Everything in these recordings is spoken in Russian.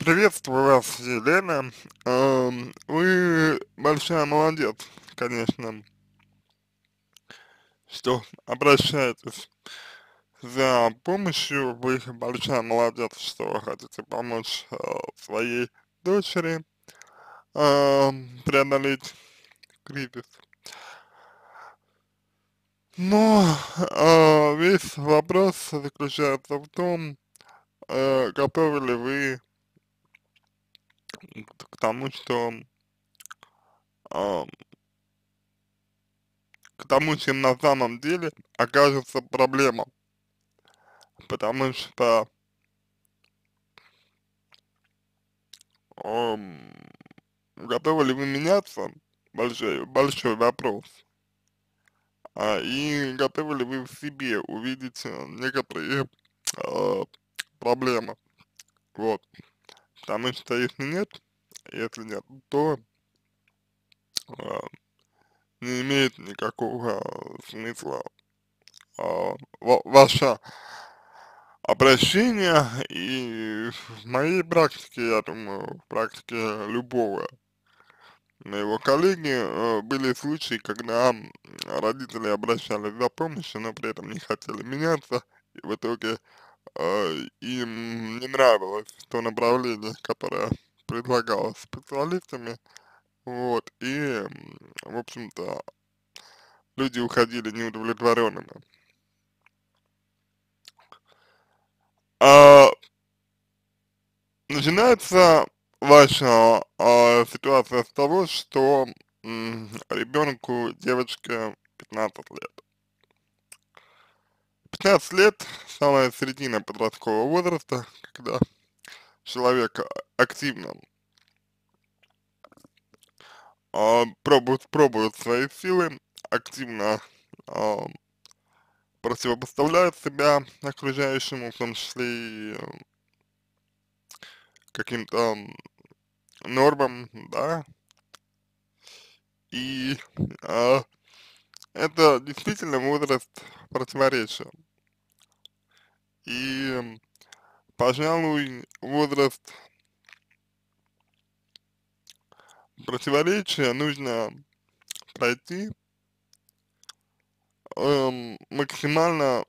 Приветствую вас, Елена. Вы большая молодец, конечно, что обращаетесь за помощью. Вы большая молодец, что хотите помочь своей дочери преодолеть кризис. Но весь вопрос заключается в том, готовы ли вы к тому, что а, к тому, чем на самом деле окажется проблема. Потому что ам, готовы ли вы меняться, большой вопрос. И готовы ли вы в себе увидеть некоторые а, проблемы. Вот. Потому что если нет, то а, не имеет никакого смысла ваше обращение. И в моей практике, я думаю, в практике любого моего коллеги были случаи, когда родители обращались за помощью, но при этом не хотели меняться, и в итоге им не нравилось то направление, которое предлагалось специалистами, вот, и, в общем-то, люди уходили неудовлетворенными. А начинается ваша ситуация с того, что ребенку, девочке 15 лет. 15 лет — самая середина подросткового возраста, когда человек активно пробует свои силы, активно а, противопоставляет себя окружающему, в том числе и каким-то нормам, да, и а, это действительно возраст противоречия. И, пожалуй, возраст противоречия нужно пройти максимально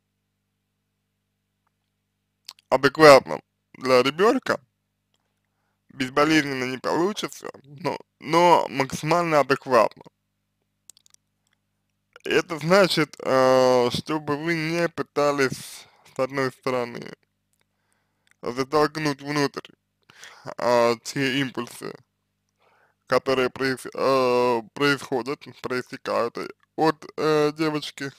адекватно для ребенка. Безболезненно не получится, но максимально адекватно. Это значит, чтобы вы не пытались, с одной стороны, затолкнуть внутрь те импульсы, которые проистекают от девочки.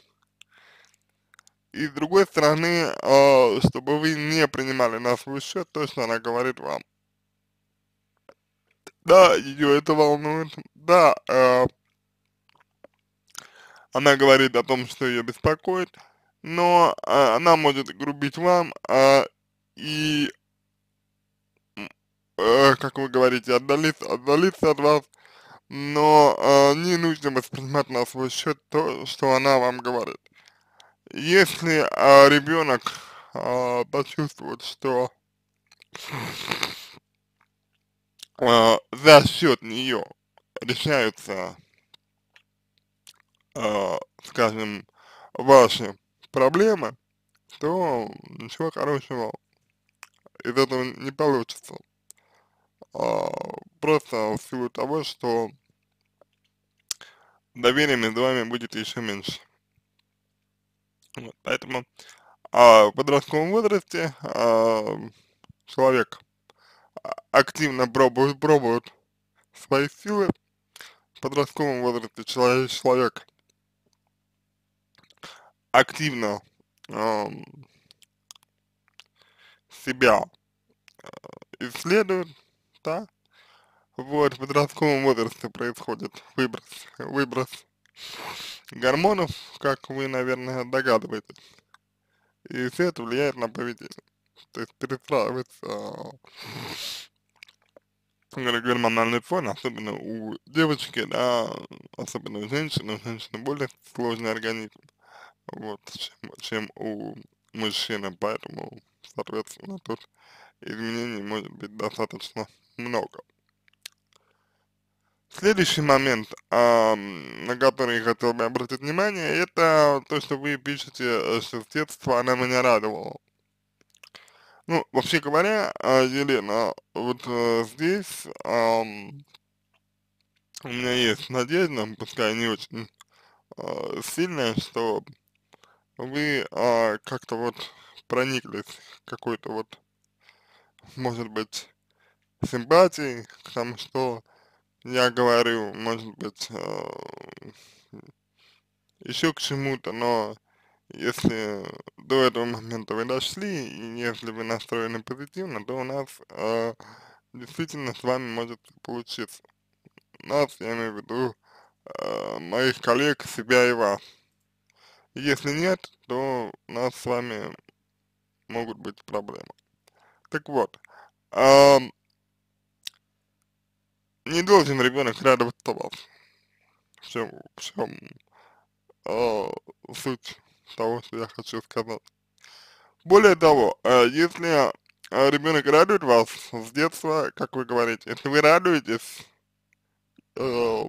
И с другой стороны, чтобы вы не принимали на свой счет то, что она говорит вам. Да, ее это волнует, да, она говорит о том, что ее беспокоит, но она может грубить вам, и, как вы говорите, отдалиться от вас, но не нужно воспринимать на свой счет то, что она вам говорит. Если ребенок почувствует, что за счет нее решаются, скажем, ваши проблемы, то ничего хорошего из этого не получится. Просто в силу того, что доверие между вами будет еще меньше. Вот, поэтому в подростковом возрасте человек активно пробует свои силы. В подростковом возрасте человек активно ам, себя исследует, да. Вот, в подростковом возрасте происходит выброс гормонов, как вы, наверное, догадываетесь. И все это влияет на поведение. То есть перестраивается гормональный фон, особенно у девочки, да, особенно у женщины более сложный организм, вот, чем у мужчины, поэтому, соответственно, тут изменений может быть достаточно много. Следующий момент, на который я хотел бы обратить внимание, это то, что вы пишете, что с детства она меня радовала. Ну, вообще говоря, Елена, вот здесь у меня есть надежда, пускай не очень сильная, что вы как-то вот прониклись какой-то вот, может быть, симпатией к тому, что я говорю, может быть, еще к чему-то, но если до этого момента вы дошли, и если вы настроены позитивно, то у нас действительно с вами может получиться. Нас, я имею в виду, моих коллег, себя и вас. Если нет, то у нас с вами могут быть проблемы. Так вот, ам, не должен ребенок радоваться вас. В чем а, суть того, что я хочу сказать. Более того, если ребенок радует вас с детства, как вы говорите, если вы радуетесь э,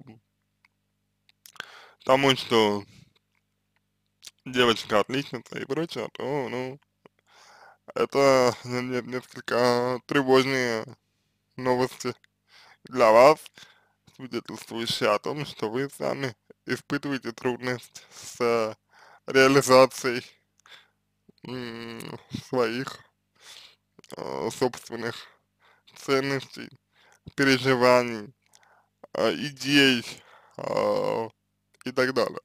тому, что девочка отличница и прочее, то, ну, это несколько тревожные новости для вас, свидетельствующие о том, что вы сами испытываете трудность с реализацией своих собственных ценностей, переживаний, идей и так далее.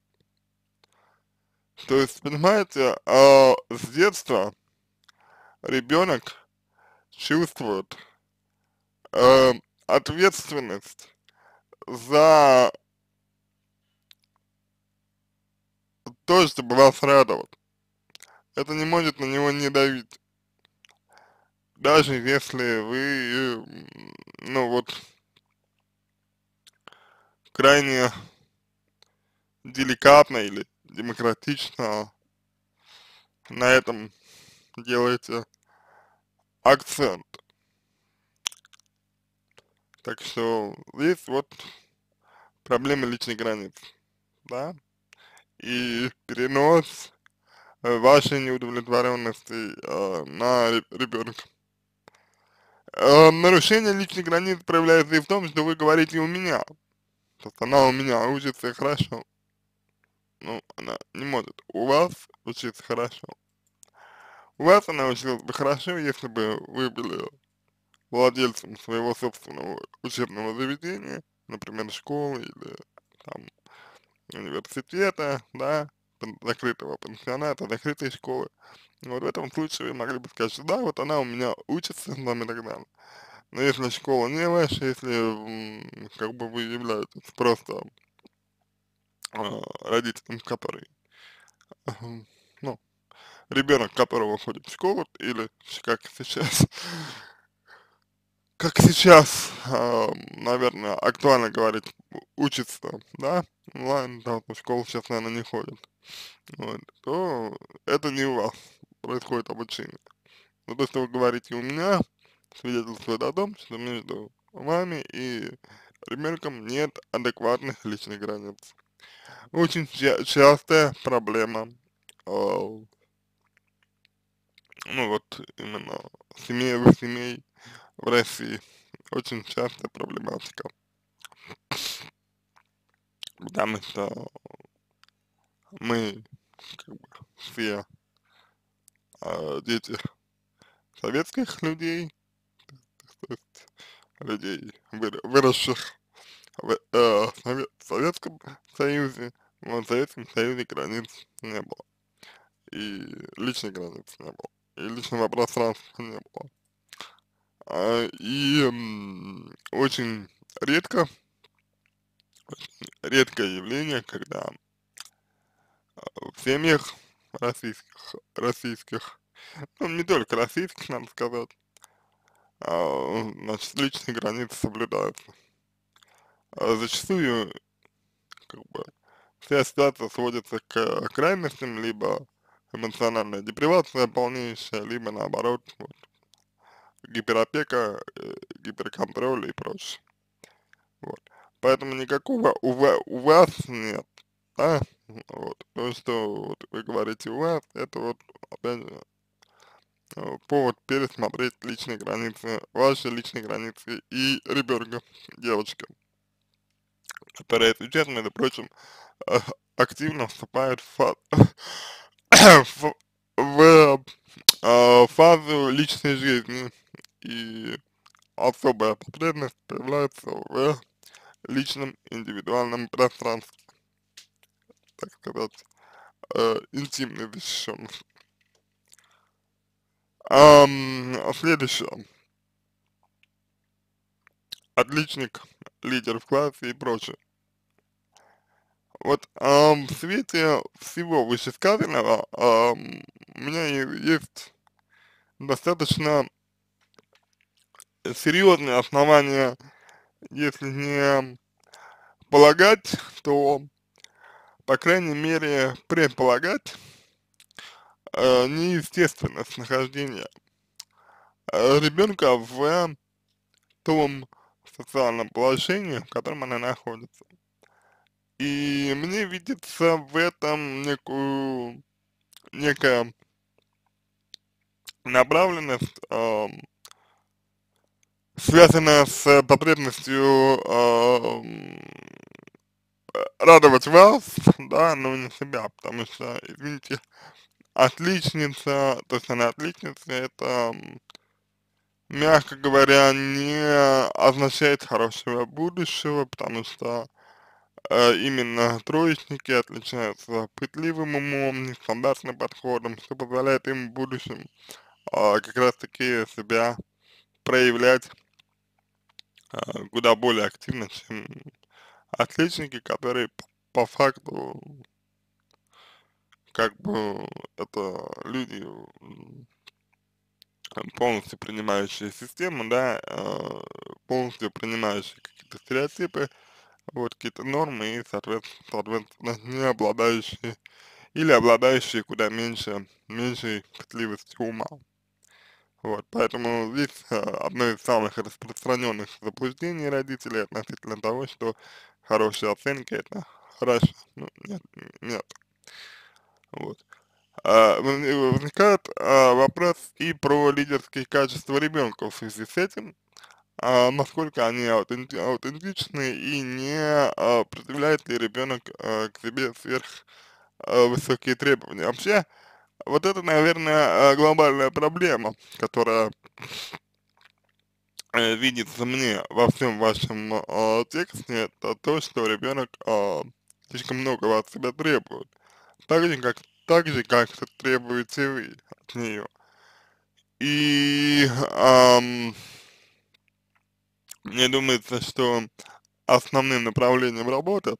То есть, понимаете, с детства ребенок чувствует э, ответственность за то, чтобы вас радовать. Это не может на него не давить. Даже если вы, ну вот, крайне деликатно или демократично на этом делаете акцент. Так что здесь вот проблема личной границы, да, и перенос вашей неудовлетворенности на ребенка. Нарушение личных границ проявляется и в том, что вы говорите у меня. То есть она у меня учится хорошо. Ну, она не может у вас учиться хорошо. У вас она училась бы хорошо, если бы вы были владельцем своего собственного учебного заведения, например, школы или там университета, да, закрытого пансионата, закрытой школы. Вот в этом случае вы могли бы сказать, что да, вот она у меня учится, там и так далее. Но если школа не ваша, если как бы вы являетесь просто родителем, который, ну, ребенок которого ходит в школу, или как сейчас, наверное, актуально говорить, учится, да, онлайн, да, в школу сейчас, наверное, не ходит, вот, то это не у вас происходит обучение. Но то, что вы говорите у меня, свидетельствует о том, что между вами и ребенком нет адекватных личных границ. Очень частая проблема, ну вот именно семей в России, очень частая проблематика, потому что мы как бы все дети советских людей, то есть людей, выросших в Советском Союзе, вот в Советском Союзе границ не было, и личных границ не было, и личного пространства не было. Очень редко, редкое явление, когда в семьях российских, ну не только российских, надо сказать, значит, личные границы соблюдаются. Зачастую, как бы, вся ситуация сводится к крайностям, либо эмоциональная депривация полнейшая, либо наоборот, вот, гиперопека, гиперконтроль и прочее. Вот. Поэтому никакого у вас нет, да, вот. То, что вот вы говорите у вас, это вот, опять же, повод пересмотреть личные границы, ваши личные границы и ребенка, девочка, которая, если честно, между прочим, э, активно вступает в, фазу личной жизни, и особая потребность появляется в личном индивидуальном пространстве, так сказать, интимной защищенности. Следующее. Отличник, лидер в классе и прочее. Вот в свете всего вышесказанного у меня есть достаточно серьезные основания, если не полагать, то, по крайней мере, предполагать неестественность нахождения ребенка в том социальном положении, в котором она находится. И мне видится в этом некая направленность, связанная с потребностью радовать вас, да, но не себя, потому что, извините, отличница, то есть она отличница, это, мягко говоря, не означает хорошего будущего, потому что именно троечники отличаются пытливым умом, нестандартным подходом, что позволяет им в будущем как раз таки себя проявлять куда более активно, чем отличники, которые по факту как бы это люди полностью принимающие систему, да, полностью принимающие какие-то стереотипы, вот какие-то нормы и, соответственно, не обладающие или обладающие куда меньшей пытливостью ума. Вот, поэтому здесь одно из самых распространенных заблуждений родителей относительно того, что хорошие оценки это хорошо. Ну, нет, вот. Возникает вопрос и про лидерские качества ребенка в связи с этим, насколько они аутентичны и не предъявляет ли ребенок к себе сверх высокие требования. Вообще, вот это, наверное, глобальная проблема, которая видится мне во всем вашем тексте, это то, что ребенок слишком много от себя требует. Так же, как это требуете вы от нее. И мне думается, что основным направлением работы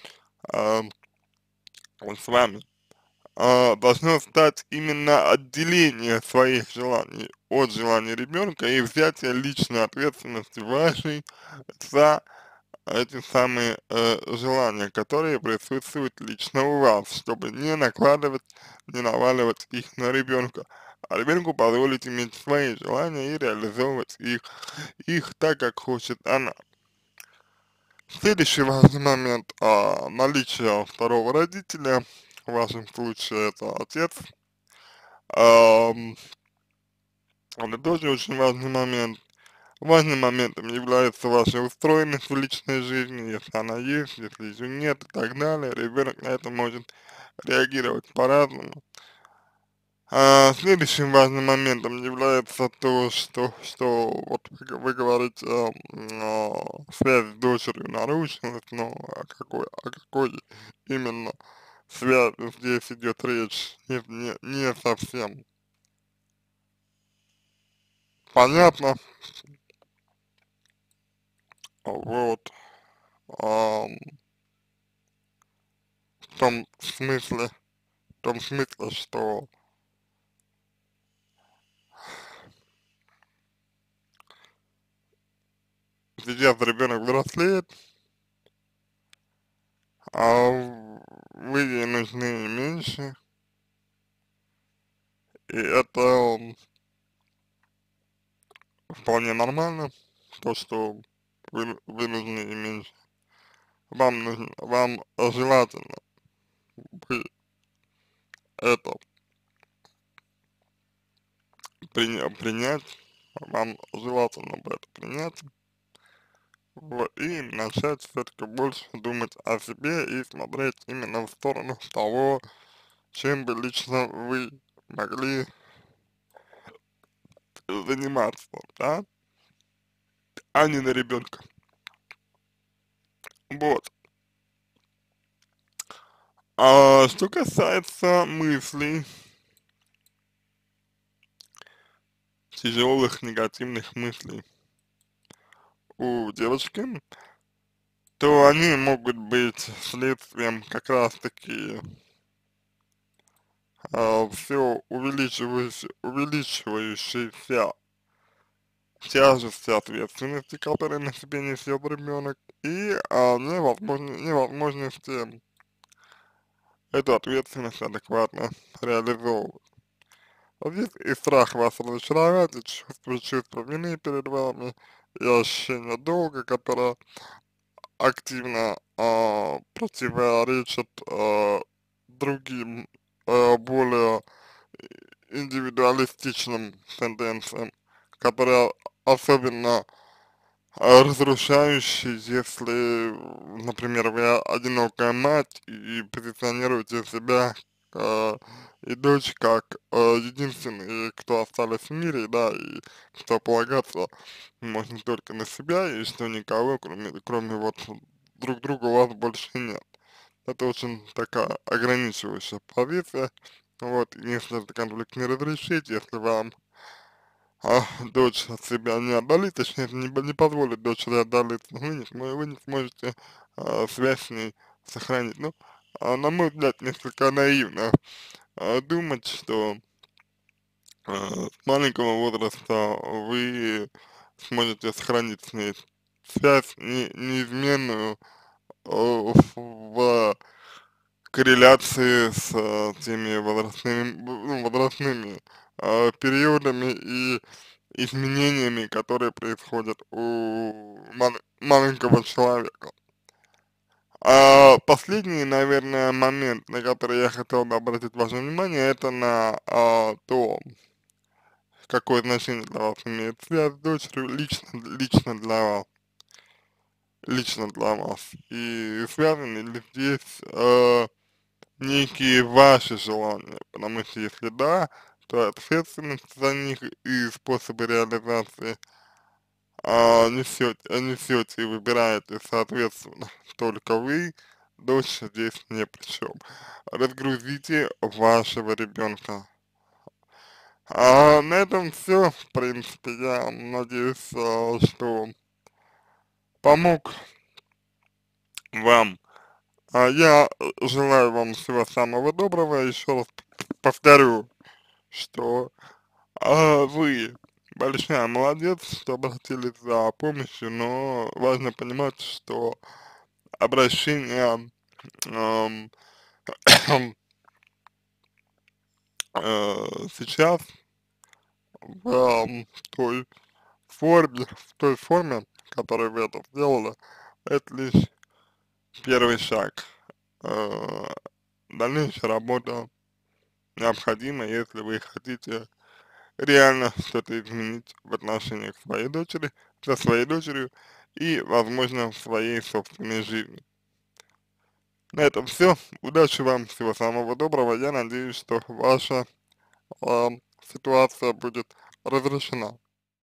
вот с вами должно стать именно отделение своих желаний от желаний ребенка и взятие личной ответственности вашей за эти самые желания, которые присутствуют лично у вас, чтобы не накладывать, не наваливать их на ребенка, а ребенку позволить иметь свои желания и реализовывать их так, как хочет она. Следующий важный момент, наличие второго родителя, в вашем случае это отец, ам, это тоже очень важный момент. Важным моментом является ваша устроенность в личной жизни, если она есть, если ее нет и так далее. Ребенок на это может реагировать по-разному. Следующим важным моментом является то, что вот вы говорите, связь с дочерью нарушилась, но о какой именно связи здесь идет речь, не совсем понятно. Вот. ам, в том смысле, что сейчас ребенок взрослеет, вы ей нужны меньше, и это вполне нормально, то, что вы нужны иметь, вам желательно бы это принять, вам желательно бы это принять, вот, и начать все-таки больше думать о себе и смотреть именно в сторону того, чем бы лично вы могли заниматься, да, а не на ребенка. Вот. А что касается мыслей, тяжелых негативных мыслей у девочки, то они могут быть следствием как раз-таки все увеличивающейся тяжести ответственности, которую на себе несет ребенок, и невозможности эту ответственность адекватно реализовывать. Вот здесь и страх вас разочаровать, и чувство вины перед вами, и ощущение долга, которое активно противоречит другим, более индивидуалистичным тенденциям, которые особенно разрушающие, если, например, вы одинокая мать и позиционируете себя э, и дочь как единственные, кто остались в мире, да, и что полагаться можно только на себя, и что никого, кроме вот друг друга, у вас больше нет. Это очень такая ограничивающая позиция. Вот, если этот конфликт не разрешить, если вам дочь от себя не отдалит, точнее, не позволит дочери отдалиться, вы не сможете связь с ней сохранить. Ну, на мой взгляд, несколько наивно думать, что с маленького возраста вы сможете сохранить с ней связь неизменную в корреляции с теми возрастными периодами и изменениями, которые происходят у маленького человека. А последний, наверное, момент, на который я хотел бы обратить ваше внимание, это на то, какое значение для вас имеет связь с дочерью лично для вас. И связаны ли здесь некие ваши желания, потому что если да, то ответственность за них и способы реализации несете и выбираете соответственно только вы, дочь здесь не при чем. Разгрузите вашего ребенка. А на этом все, в принципе, я надеюсь, что помог вам. Я желаю вам всего самого доброго, еще раз повторю, что вы большая молодец, что обратились за помощью, но важно понимать, что обращение ам, сейчас в той форме, в которой вы это сделали, это лишь первый шаг. Э, Дальнейшая работа необходима, если вы хотите реально что-то изменить в отношениях своей дочери, со своей дочерью и, возможно, в своей собственной жизни. На этом все. Удачи вам, всего самого доброго. Я надеюсь, что ваша ситуация будет разрешена.